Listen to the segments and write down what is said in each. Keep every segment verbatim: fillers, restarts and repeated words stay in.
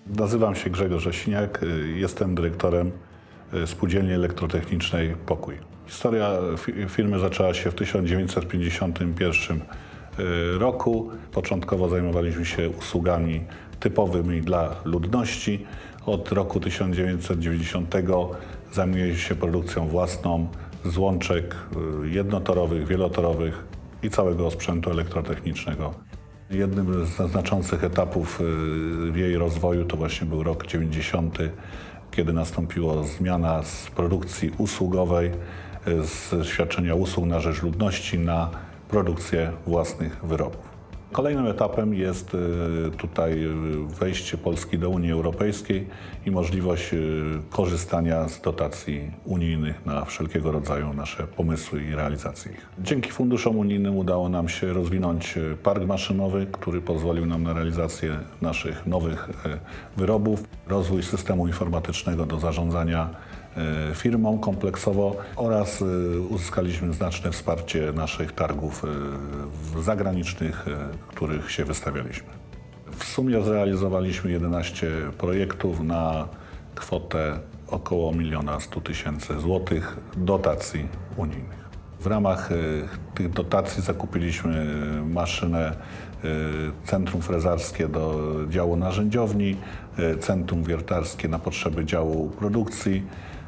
Nazywam się Grzegorz Osiniak, jestem dyrektorem Spółdzielni Elektrotechnicznej Pokój. Historia firmy zaczęła się w tysiąc dziewięćset pięćdziesiątym pierwszym roku. Początkowo zajmowaliśmy się usługami typowymi dla ludności. Od roku tysiąc dziewięćset dziewięćdziesiątego zajmujemy się produkcją własną złączek jednotorowych, wielotorowych i całego sprzętu elektrotechnicznego. Jednym z znaczących etapów w jej rozwoju to właśnie był rok dziewięćdziesiąty, kiedy nastąpiła zmiana z produkcji usługowej, z świadczenia usług na rzecz ludności na produkcję własnych wyrobów. Kolejnym etapem jest tutaj wejście Polski do Unii Europejskiej i możliwość korzystania z dotacji unijnych na wszelkiego rodzaju nasze pomysły i realizacje ich. Dzięki funduszom unijnym udało nam się rozwinąć park maszynowy, który pozwolił nam na realizację naszych nowych wyrobów, rozwój systemu informatycznego do zarządzania firmą kompleksowo oraz uzyskaliśmy znaczne wsparcie naszych targów zagranicznych, których się wystawialiśmy. W sumie zrealizowaliśmy jedenaście projektów na kwotę około miliona stu tysięcy złotych dotacji unijnych. W ramach tych dotacji zakupiliśmy maszynę, centrum frezarskie do działu narzędziowni, centrum wiertarskie na potrzeby działu produkcji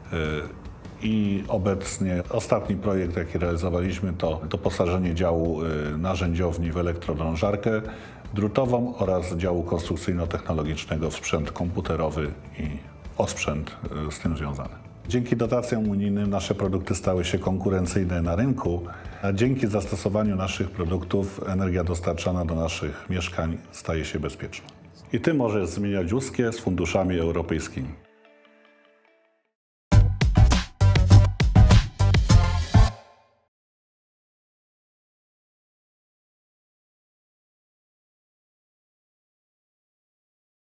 i obecnie ostatni projekt, jaki realizowaliśmy, to doposażenie działu narzędziowni w elektrodrążarkę drutową oraz działu konstrukcyjno-technologicznego w sprzęt komputerowy i osprzęt z tym związany. Dzięki dotacjom unijnym nasze produkty stały się konkurencyjne na rynku, a dzięki zastosowaniu naszych produktów energia dostarczana do naszych mieszkań staje się bezpieczna. I tym może zmieniać Uskie z funduszami europejskimi.